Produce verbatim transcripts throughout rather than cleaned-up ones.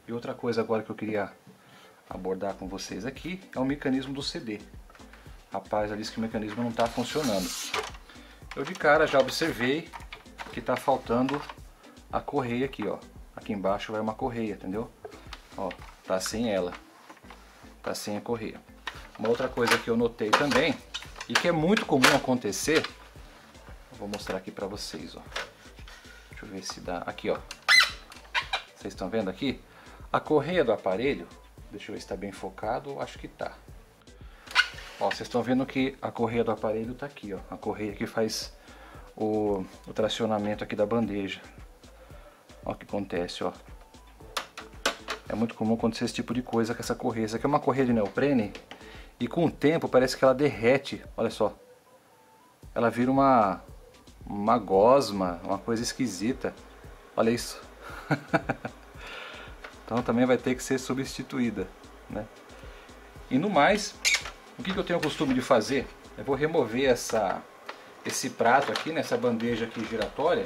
E outra coisa agora que eu queria abordar com vocês aqui é o mecanismo do C D. Rapaz, ali disse que o mecanismo não está funcionando. Eu de cara já observei que está faltando a correia aqui, ó. Aqui embaixo vai uma correia, entendeu? Ó, tá sem ela. Tá sem a correia. Uma outra coisa que eu notei também, e que é muito comum acontecer, vou mostrar aqui pra vocês, ó. Deixa eu ver se dá. Aqui, ó. Vocês estão vendo aqui? A correia do aparelho, deixa eu ver se está bem focado, acho que tá. Ó, vocês estão vendo que a correia do aparelho tá aqui, ó. A correia que faz o, o tracionamento aqui da bandeja. Ó o que acontece, ó. É muito comum acontecer esse tipo de coisa com essa correia. Essa aqui é uma correia de neoprene e com o tempo parece que ela derrete, olha só. Ela vira uma, uma gosma, uma coisa esquisita. Olha isso. Então também vai ter que ser substituída, né? E no mais, o que, que eu tenho o costume de fazer? Eu vou remover essa, esse prato aqui, nessa bandeja aqui giratória.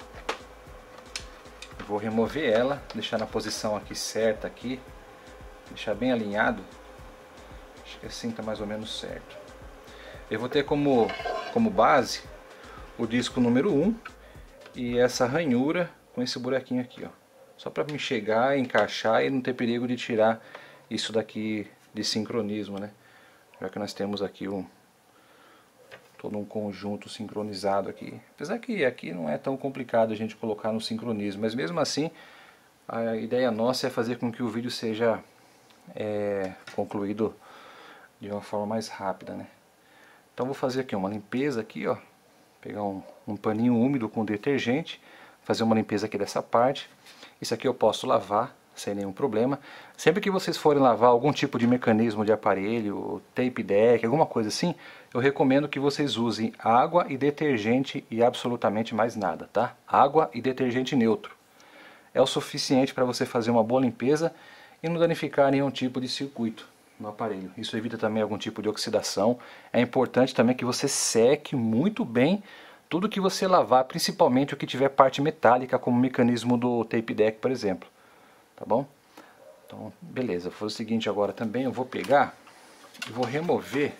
Eu vou remover ela, deixar na posição aqui certa aqui, deixar bem alinhado. Acho que assim está mais ou menos certo. Eu vou ter como, como base o disco número um e essa ranhura com esse buraquinho aqui, ó. Só para me chegar, encaixar e não ter perigo de tirar isso daqui de sincronismo, né? Já que nós temos aqui um, todo um conjunto sincronizado aqui. Apesar que aqui não é tão complicado a gente colocar no sincronismo, mas mesmo assim a ideia nossa é fazer com que o vídeo seja é, concluído de uma forma mais rápida, né? Então vou fazer aqui uma limpeza aqui, ó. Pegar um, um paninho úmido com detergente, fazer uma limpeza aqui dessa parte. Isso aqui eu posso lavar sem nenhum problema. Sempre que vocês forem lavar algum tipo de mecanismo de aparelho, tape deck, alguma coisa assim, eu recomendo que vocês usem água e detergente e absolutamente mais nada, tá? Água e detergente neutro. É o suficiente para você fazer uma boa limpeza e não danificar nenhum tipo de circuito no aparelho. Isso evita também algum tipo de oxidação. É importante também que você seque muito bem tudo que você lavar, principalmente o que tiver parte metálica, como o mecanismo do tape deck, por exemplo. Tá bom? Então, beleza. Vou fazer o seguinte agora também, eu vou pegar e vou remover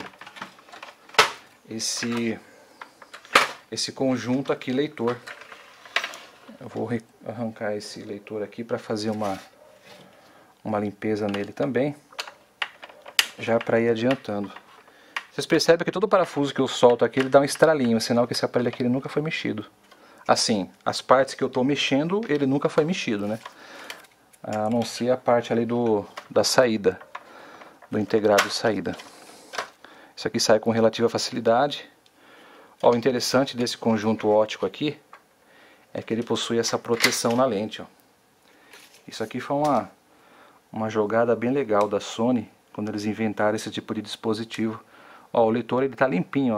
esse, esse conjunto aqui, leitor. Eu vou arrancar esse leitor aqui para fazer uma, uma limpeza nele também, já para ir adiantando. Vocês percebem que todo parafuso que eu solto aqui, ele dá um estralinho, sinal que esse aparelho aqui ele nunca foi mexido. Assim, as partes que eu estou mexendo, ele nunca foi mexido, né? A não ser a parte ali do, da saída, do integrado de saída. Isso aqui sai com relativa facilidade. Ó, o interessante desse conjunto óptico aqui é que ele possui essa proteção na lente, ó. Isso aqui foi uma, uma jogada bem legal da Sony, quando eles inventaram esse tipo de dispositivo. Ó, o leitor ele tá limpinho, ó.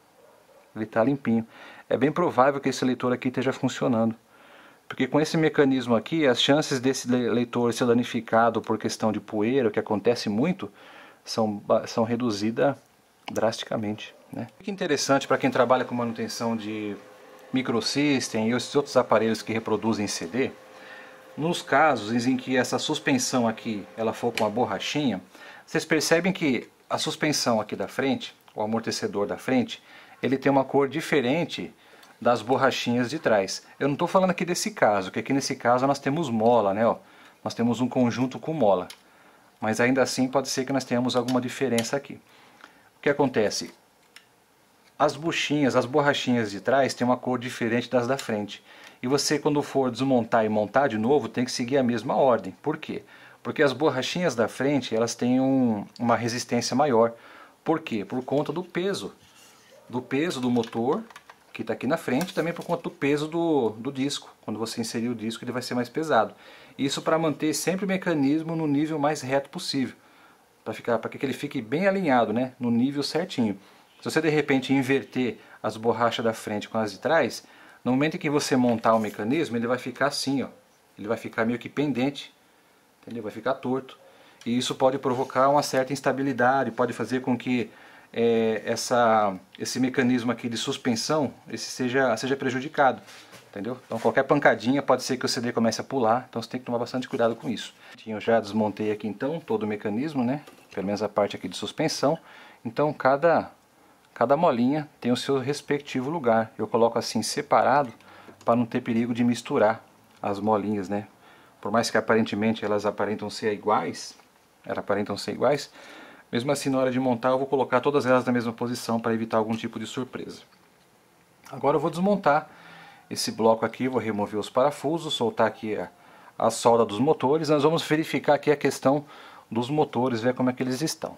Ele tá limpinho. É bem provável que esse leitor aqui esteja funcionando. Porque com esse mecanismo aqui, as chances desse leitor ser danificado por questão de poeira, que acontece muito, são, são reduzidas drasticamente, né? O que é interessante para quem trabalha com manutenção de microsystem e esses outros aparelhos que reproduzem C D, nos casos em que essa suspensão aqui ela for com a borrachinha, vocês percebem que a suspensão aqui da frente, o amortecedor da frente, ele tem uma cor diferente das borrachinhas de trás. Eu não estou falando aqui desse caso, que aqui nesse caso nós temos mola, né? Ó, nós temos um conjunto com mola. Mas ainda assim pode ser que nós tenhamos alguma diferença aqui. O que acontece? As buchinhas, as borrachinhas de trás têm uma cor diferente das da frente. E você, quando for desmontar e montar de novo, tem que seguir a mesma ordem. Por quê? Porque as borrachinhas da frente, elas têm um, uma resistência maior. Por quê? Por conta do peso. Do peso do motor, que está aqui na frente, também por conta do peso do, do disco. Quando você inserir o disco, ele vai ser mais pesado. Isso para manter sempre o mecanismo no nível mais reto possível. Para ficar, para que ele fique bem alinhado, né? No nível certinho. Se você de repente inverter as borrachas da frente com as de trás, no momento em que você montar o mecanismo, ele vai ficar assim, ó. Ele vai ficar meio que pendente. Entendeu? Vai ficar torto. E isso pode provocar uma certa instabilidade, pode fazer com que é, essa, esse mecanismo aqui de suspensão esse seja, seja prejudicado. entendeu? Então qualquer pancadinha pode ser que o C D comece a pular, então você tem que tomar bastante cuidado com isso. Eu já desmontei aqui então todo o mecanismo, né? Pelo menos a parte aqui de suspensão. Então cada, cada molinha tem o seu respectivo lugar. Eu coloco assim separado para não ter perigo de misturar as molinhas, né? Por mais que aparentemente elas aparentam ser iguais, elas aparentam ser iguais, mesmo assim na hora de montar eu vou colocar todas elas na mesma posição para evitar algum tipo de surpresa. Agora eu vou desmontar esse bloco aqui, vou remover os parafusos, soltar aqui a, a solda dos motores. Nós vamos verificar aqui a questão dos motores, ver como é que eles estão.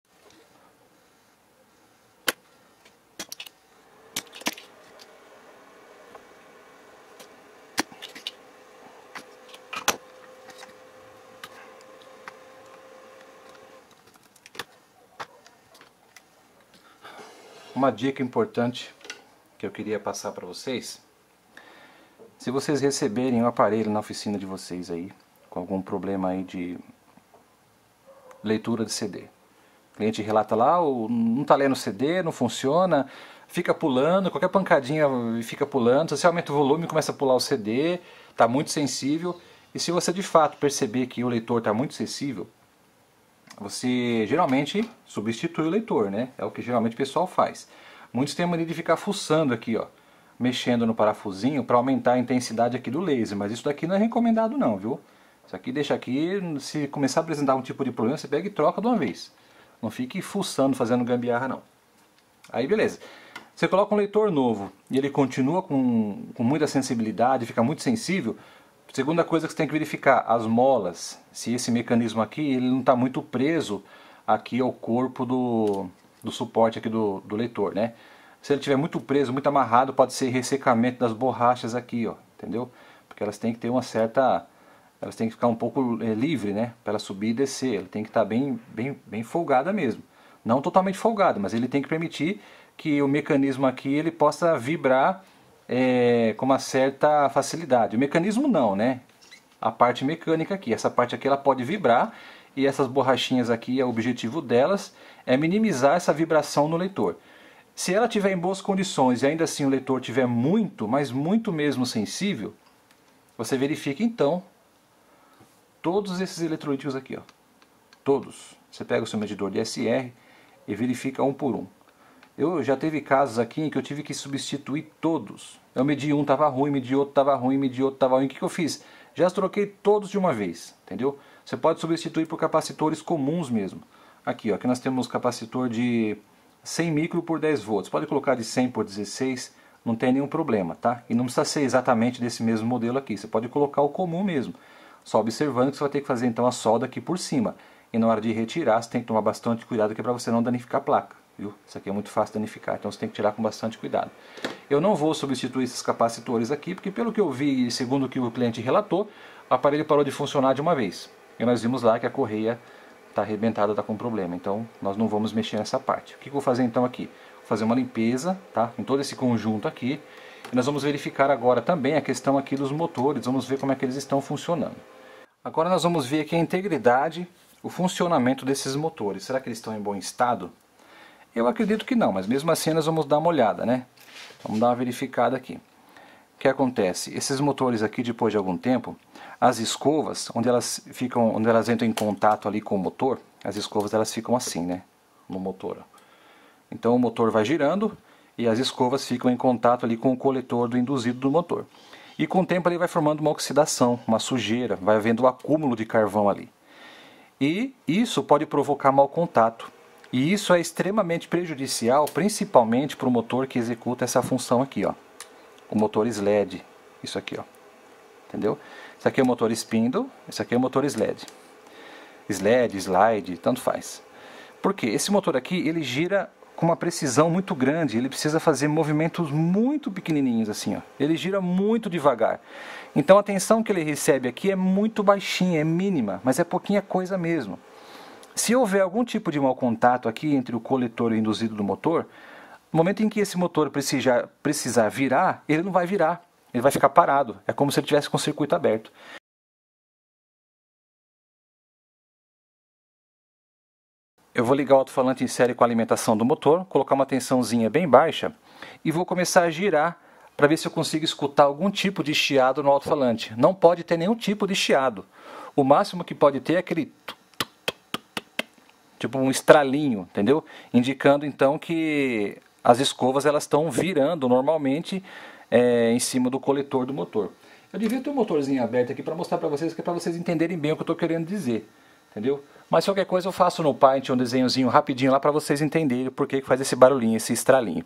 Uma dica importante que eu queria passar para vocês: se vocês receberem um aparelho na oficina de vocês aí, com algum problema aí de leitura de C D, o cliente relata lá, não está lendo o C D, não funciona, fica pulando, qualquer pancadinha fica pulando, se você aumenta o volume começa a pular o C D, está muito sensível. E se você de fato perceber que o leitor está muito sensível, você geralmente substitui o leitor, né? É o que geralmente o pessoal faz. Muitos têm a mania de ficar fuçando aqui, ó, mexendo no parafusinho para aumentar a intensidade aqui do laser, mas isso daqui não é recomendado não, viu? Isso aqui deixa aqui, se começar a apresentar um tipo de problema, você pega e troca de uma vez. Não fique fuçando, fazendo gambiarra não. Aí beleza. Você coloca um leitor novo e ele continua com, com muita sensibilidade, fica muito sensível. Segunda coisa que você tem que verificar, as molas, se esse mecanismo aqui ele não está muito preso aqui ao corpo do, do suporte aqui do, do leitor, né? Se ele estiver muito preso, muito amarrado, pode ser ressecamento das borrachas aqui, ó, entendeu? Porque elas têm que ter uma certa, elas têm que ficar um pouco é, livre, né? Para ela subir e descer, ela tem que estar bem, bem, bem folgada mesmo. Não totalmente folgada, mas ele tem que permitir que o mecanismo aqui ele possa vibrar É, com uma certa facilidade. O mecanismo não, né? A parte mecânica aqui. Essa parte aqui ela pode vibrar e essas borrachinhas aqui, o objetivo delas é minimizar essa vibração no leitor. Se ela estiver em boas condições e ainda assim o leitor estiver muito, mas muito mesmo sensível, você verifica então todos esses eletrolíticos aqui, ó. Todos. Você pega o seu medidor de S R e verifica um por um. Eu já teve casos aqui em que eu tive que substituir todos. Eu medi um, estava ruim, medi outro, estava ruim, medi outro, estava ruim. O que, que eu fiz? Já troquei todos de uma vez, entendeu? Você pode substituir por capacitores comuns mesmo. Aqui, ó, aqui nós temos capacitor de cem micro por dez volts. Pode colocar de cem por dezesseis, não tem nenhum problema, tá? E não precisa ser exatamente desse mesmo modelo aqui. Você pode colocar o comum mesmo. Só observando que você vai ter que fazer então a solda aqui por cima. E na hora de retirar, você tem que tomar bastante cuidado aqui para você não danificar a placa. Viu? Isso aqui é muito fácil de danificar, então você tem que tirar com bastante cuidado. Eu não vou substituir esses capacitores aqui, porque pelo que eu vi, segundo o que o cliente relatou, o aparelho parou de funcionar de uma vez. E nós vimos lá que a correia está arrebentada, está com problema, então nós não vamos mexer nessa parte. O que eu vou fazer então aqui? Vou fazer uma limpeza, tá? Em todo esse conjunto aqui, e nós vamos verificar agora também a questão aqui dos motores, vamos ver como é que eles estão funcionando. Agora nós vamos ver aqui a integridade, o funcionamento desses motores. Será que eles estão em bom estado? Eu acredito que não, mas mesmo assim nós vamos dar uma olhada, né? Vamos dar uma verificada aqui. O que acontece? Esses motores aqui, depois de algum tempo, as escovas, onde elas ficam, onde elas entram em contato ali com o motor, as escovas elas ficam assim, né? No motor. Então o motor vai girando e as escovas ficam em contato ali com o coletor do induzido do motor. E com o tempo ele vai formando uma oxidação, uma sujeira, vai havendo um acúmulo de carvão ali. E isso pode provocar mau contato. E isso é extremamente prejudicial, principalmente para o motor que executa essa função aqui, ó. O motor S L E D, isso aqui, ó. Entendeu? Isso aqui é o motor spindle, isso aqui é o motor S L E D. S L E D, slide, tanto faz. Porque esse motor aqui, ele gira com uma precisão muito grande, ele precisa fazer movimentos muito pequenininhos assim, ó. Ele gira muito devagar. Então a tensão que ele recebe aqui é muito baixinha, é mínima, mas é pouquinha coisa mesmo. Se houver algum tipo de mau contato aqui entre o coletor e o induzido do motor, no momento em que esse motor precisar, precisar virar, ele não vai virar, ele vai ficar parado. É como se ele tivesse com o circuito aberto. Eu vou ligar o alto-falante em série com a alimentação do motor, colocar uma tensãozinha bem baixa e vou começar a girar para ver se eu consigo escutar algum tipo de chiado no alto-falante. Não pode ter nenhum tipo de chiado. O máximo que pode ter é aquele tipo um estralinho, entendeu? Indicando então que as escovas elas estão virando normalmente é, em cima do coletor do motor. Eu devia ter um motorzinho aberto aqui para mostrar para vocês, que é para vocês entenderem bem o que eu estou querendo dizer, entendeu? Mas qualquer coisa eu faço no Paint um desenhozinho rapidinho lá para vocês entenderem por que faz esse barulhinho, esse estralinho.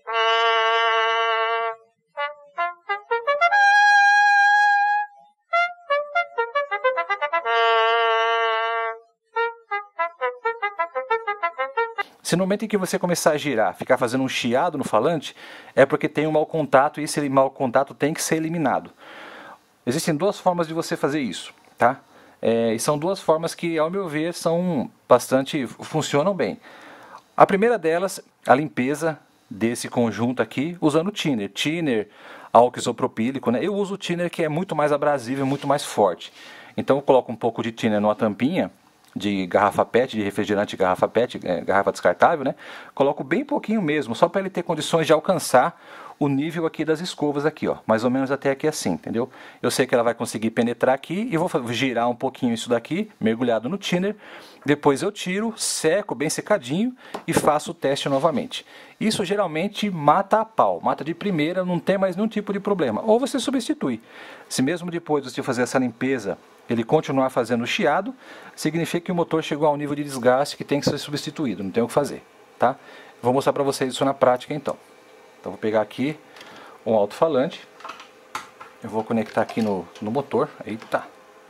Se no momento em que você começar a girar, ficar fazendo um chiado no falante, é porque tem um mau contato e esse mau contato tem que ser eliminado. Existem duas formas de você fazer isso, tá? É, e são duas formas que, ao meu ver, são bastante, funcionam bem. A primeira delas, a limpeza desse conjunto aqui, usando thinner. Thinner, álcool isopropílico, né? Eu uso o thinner que é muito mais abrasivo e muito mais forte. Então eu coloco um pouco de thinner numa tampinha de garrafa pet, de refrigerante garrafa pet, é, garrafa descartável, né? Coloco bem pouquinho mesmo, só para ele ter condições de alcançar o nível aqui das escovas aqui, ó, mais ou menos até aqui assim, entendeu? Eu sei que ela vai conseguir penetrar aqui e vou girar um pouquinho isso daqui, mergulhado no thinner. Depois eu tiro, seco bem secadinho e faço o teste novamente. Isso geralmente mata a pau, mata de primeira, não tem mais nenhum tipo de problema. Ou você substitui. Se mesmo depois de você fazer essa limpeza ele continuar fazendo chiado, significa que o motor chegou a um nível de desgaste que tem que ser substituído, não tem o que fazer, tá? Vou mostrar para vocês isso na prática então. Então vou pegar aqui um alto-falante, eu vou conectar aqui no, no motor, eita,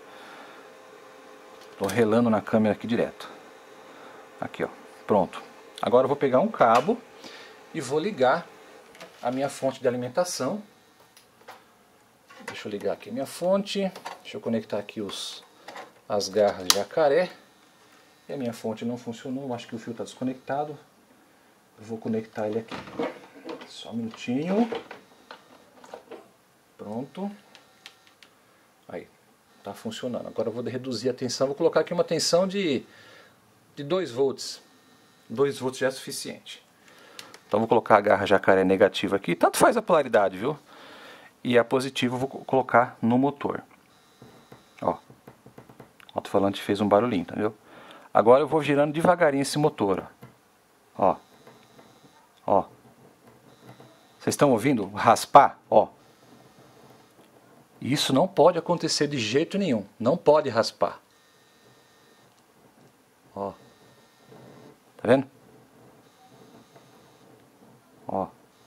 estou relando na câmera aqui direto, aqui ó, pronto. Agora eu vou pegar um cabo e vou ligar a minha fonte de alimentação. Deixa eu ligar aqui a minha fonte, deixa eu conectar aqui os, as garras de jacaré. E a minha fonte não funcionou, acho que o fio está desconectado. Eu vou conectar ele aqui. Só um minutinho. Pronto. Aí, está funcionando. Agora eu vou reduzir a tensão, vou colocar aqui uma tensão de, de dois volts. dois volts já é suficiente. Então vou colocar a garra jacaré negativa aqui, tanto faz a polaridade, viu? E a positiva eu vou colocar no motor. Ó, o alto-falante fez um barulhinho, entendeu? Agora eu vou girando devagarinho esse motor, ó. Ó. Vocês estão ouvindo raspar? Ó. Isso não pode acontecer de jeito nenhum. Não pode raspar. Ó. Tá vendo? Ó.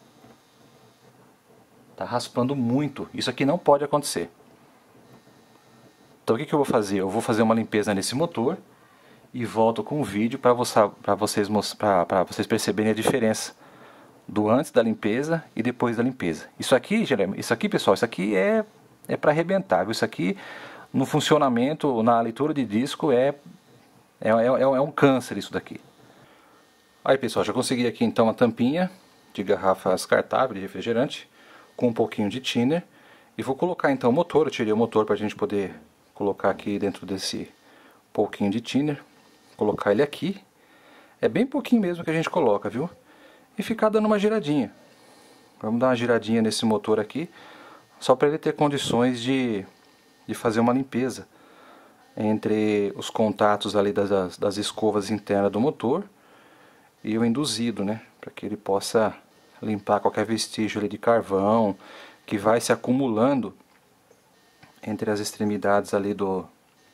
Tá raspando muito. Isso aqui não pode acontecer. Então o que, que eu vou fazer? Eu vou fazer uma limpeza nesse motor e volto com um vídeo para você, para vocês, para vocês perceberem a diferença do antes da limpeza e depois da limpeza. Isso aqui, isso aqui, pessoal, isso aqui é é para arrebentar. Isso aqui no funcionamento, na leitura de disco é é, é, é um câncer isso daqui. Aí, pessoal, já consegui aqui então a tampinha de garrafa descartável de refrigerante com um pouquinho de thinner e vou colocar então o motor. Eu tirei o motor para a gente poder colocar aqui dentro desse pouquinho de thinner, colocar ele aqui, é bem pouquinho mesmo que a gente coloca, viu? E ficar dando uma giradinha. Vamos dar uma giradinha nesse motor aqui, só para ele ter condições de, de fazer uma limpeza entre os contatos ali das, das escovas internas do motor e o induzido, né? Para que ele possa limpar qualquer vestígio ali de carvão que vai se acumulando entre as extremidades ali do,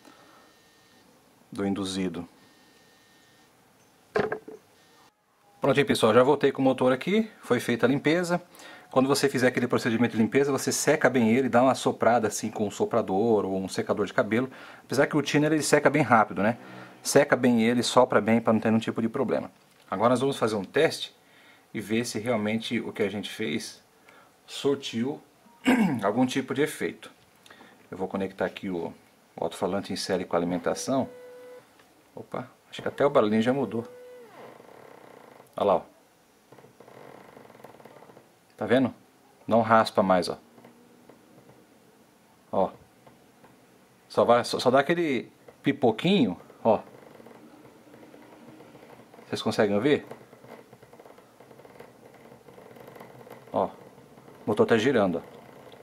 do induzido. Pronto aí, pessoal, já voltei com o motor aqui, foi feita a limpeza. Quando você fizer aquele procedimento de limpeza, você seca bem ele, dá uma soprada assim com um soprador ou um secador de cabelo. Apesar que o thinner ele seca bem rápido, né? Seca bem ele, sopra bem para não ter nenhum tipo de problema. Agora nós vamos fazer um teste e ver se realmente o que a gente fez surtiu algum tipo de efeito. Eu vou conectar aqui o, o alto-falante em série com a alimentação. Opa, acho que até o barulhinho já mudou. Olha lá, ó. Tá vendo? Não raspa mais, ó. Ó. Só, vai, só, só dá aquele pipoquinho, ó. Vocês conseguem ver? Ó. O motor tá girando, ó.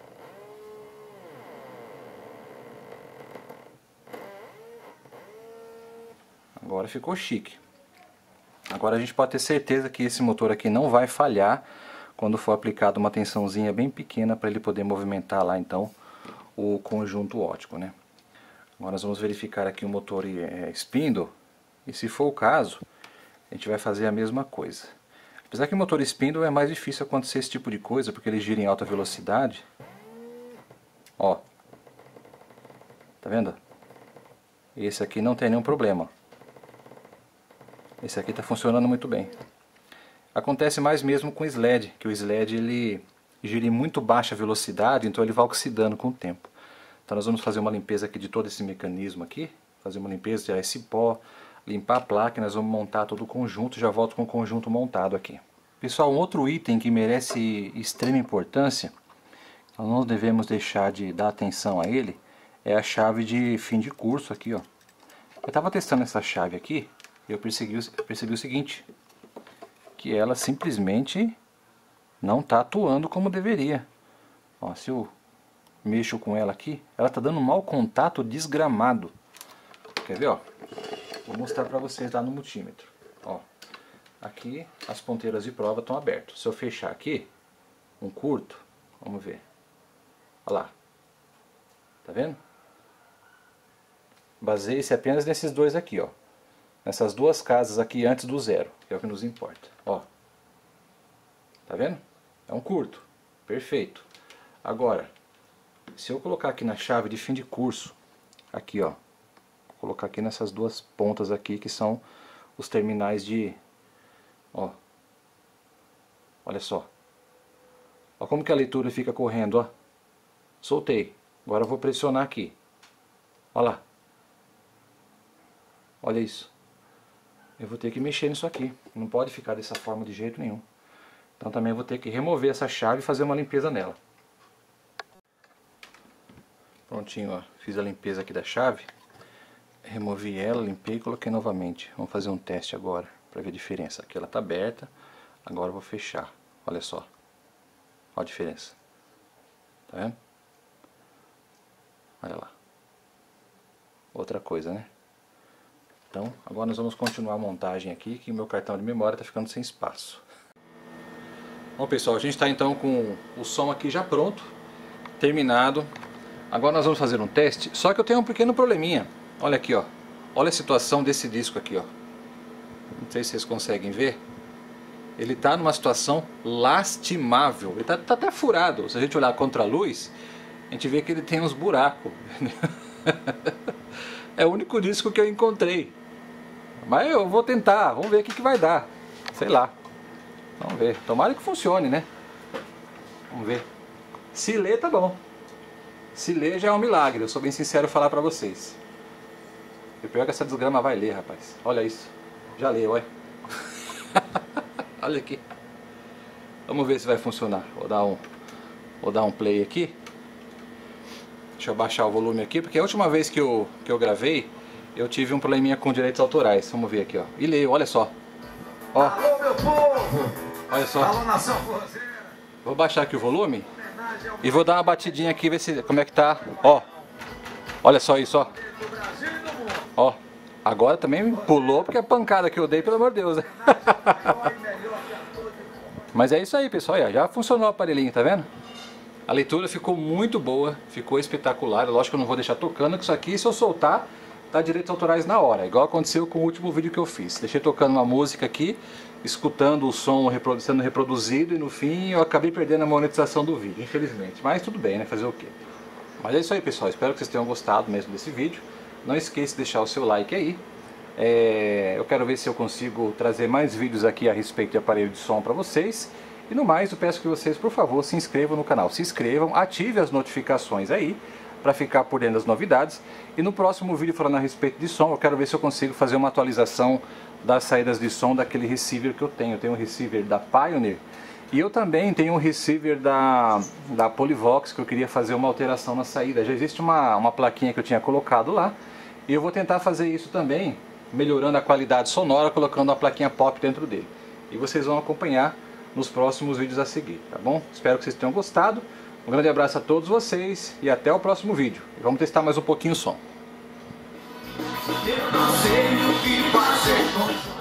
Agora ficou chique. Agora a gente pode ter certeza que esse motor aqui não vai falhar quando for aplicada uma tensãozinha bem pequena para ele poder movimentar lá então o conjunto óptico, né? Agora nós vamos verificar aqui o motor é, spindle, e se for o caso, a gente vai fazer a mesma coisa. Apesar que o motor spindle é mais difícil acontecer esse tipo de coisa, porque ele gira em alta velocidade. Ó, tá vendo? Esse aqui não tem nenhum problema. Esse aqui está funcionando muito bem. Acontece mais mesmo com o S L E D, que o S L E D ele gira em muito baixa velocidade, então ele vai oxidando com o tempo. Então nós vamos fazer uma limpeza aqui de todo esse mecanismo aqui, fazer uma limpeza, tirar esse pó, limpar a placa, e nós vamos montar todo o conjunto, já volto com o conjunto montado aqui. Pessoal, um outro item que merece extrema importância, nós não devemos deixar de dar atenção a ele, é a chave de fim de curso aqui, ó. Eu estava testando essa chave aqui, eu percebi, eu percebi o seguinte, que ela simplesmente não está atuando como deveria. Ó, se eu mexo com ela aqui, ela está dando um mau contato desgramado. Quer ver? Ó? Vou mostrar para vocês lá no multímetro. Ó, aqui as ponteiras de prova estão abertas. Se eu fechar aqui, um curto, vamos ver. Olha lá. Tá vendo? Baseie-se apenas nesses dois aqui, ó. Nessas duas casas aqui antes do zero, que é o que nos importa. Ó. Tá vendo? É um curto. Perfeito. Agora, se eu colocar aqui na chave de fim de curso, aqui, ó. Vou colocar aqui nessas duas pontas aqui, que são os terminais de... Ó. Olha só. Ó como que a leitura fica correndo, ó. Soltei. Agora eu vou pressionar aqui. Olha lá. Olha isso. Eu vou ter que mexer nisso aqui. Não pode ficar dessa forma de jeito nenhum. Então também vou ter que remover essa chave e fazer uma limpeza nela. Prontinho, ó. Fiz a limpeza aqui da chave. Removi ela, limpei e coloquei novamente. Vamos fazer um teste agora para ver a diferença. Aqui ela está aberta. Agora eu vou fechar. Olha só. Olha a diferença. Tá vendo? Olha lá. Outra coisa, né? Então, agora nós vamos continuar a montagem aqui, que o meu cartão de memória está ficando sem espaço. Bom pessoal, a gente está então com o som aqui já pronto, terminado. Agora nós vamos fazer um teste, só que eu tenho um pequeno probleminha. Olha aqui, ó. Olha a situação desse disco aqui, ó. Não sei se vocês conseguem ver. Ele está numa situação lastimável. Ele está tá até furado. Se a gente olhar contra a luz, a gente vê que ele tem uns buracos. É o único disco que eu encontrei. Mas eu vou tentar, vamos ver o que, que vai dar. Sei lá. Vamos ver. Tomara que funcione, né? Vamos ver. Se ler, tá bom. Se ler já é um milagre, eu sou bem sincero falar pra vocês. E pior que essa desgrama vai ler, rapaz. Olha isso. Já leu, olha. Olha aqui. Vamos ver se vai funcionar. Vou dar um, vou dar um play aqui. Deixa eu baixar o volume aqui, porque a última vez que eu, que eu gravei, eu tive um probleminha com direitos autorais. Vamos ver aqui, ó. E leio, olha só. Ó. Alô, meu povo! Olha só. Alô, nação forrozeira! Vou baixar aqui o volume e vou dar uma batidinha aqui, ver se, como é que tá. Ó. Olha só isso, ó. Ó. Agora também pulou, porque a pancada que eu dei, pelo amor de Deus. Mas é isso aí, pessoal. Já funcionou o aparelhinho, tá vendo? A leitura ficou muito boa, ficou espetacular. Lógico que eu não vou deixar tocando, que isso aqui, se eu soltar, dá direitos autorais na hora. Igual aconteceu com o último vídeo que eu fiz. Deixei tocando uma música aqui, escutando o som sendo reproduzido, e no fim eu acabei perdendo a monetização do vídeo, infelizmente. Mas tudo bem, né? Fazer o quê? Mas é isso aí, pessoal. Espero que vocês tenham gostado mesmo desse vídeo. Não esqueça de deixar o seu like aí. É... Eu quero ver se eu consigo trazer mais vídeos aqui a respeito de aparelho de som para vocês. E no mais, eu peço que vocês, por favor, se inscrevam no canal. Se inscrevam, ative as notificações aí, para ficar por dentro das novidades. E no próximo vídeo, falando a respeito de som, eu quero ver se eu consigo fazer uma atualização das saídas de som daquele receiver que eu tenho. Eu tenho um receiver da Pioneer. E eu também tenho um receiver da, da Polivox, que eu queria fazer uma alteração na saída. Já existe uma, uma plaquinha que eu tinha colocado lá. E eu vou tentar fazer isso também, melhorando a qualidade sonora, colocando uma plaquinha pop dentro dele. E vocês vão acompanhar nos próximos vídeos a seguir, tá bom? Espero que vocês tenham gostado. Um grande abraço a todos vocês e até o próximo vídeo. Vamos testar mais um pouquinho o som. Eu não sei o que fazer com